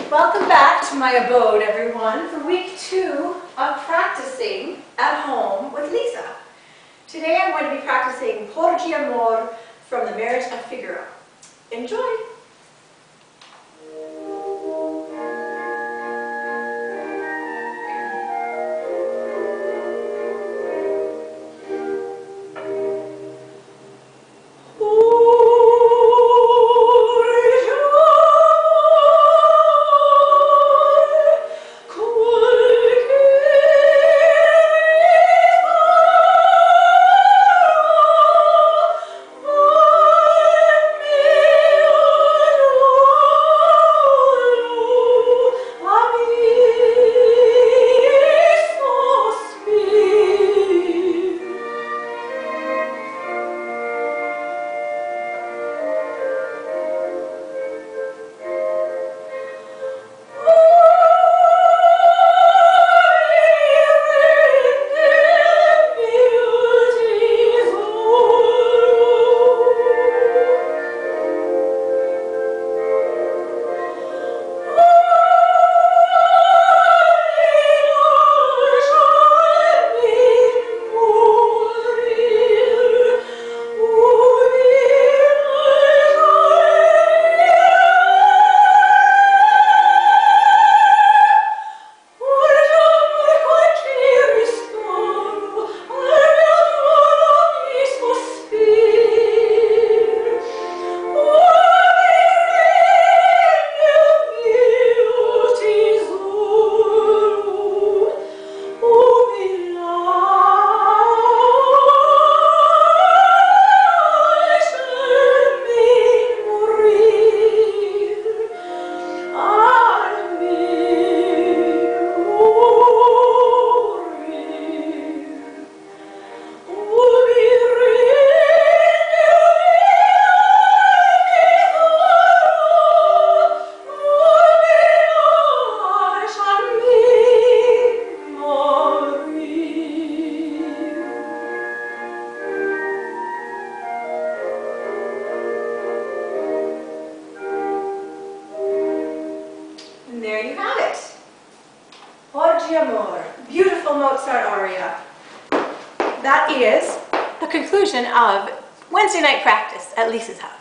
Welcome back to my abode, everyone, for week 2 of practicing at home with Lisa. Today I'm going to be practicing Porgi Amor from the Marriage of Figaro. Enjoy! And there you have it. Porgi Amor, beautiful Mozart aria. That is the conclusion of Wednesday night practice at Lisa's house.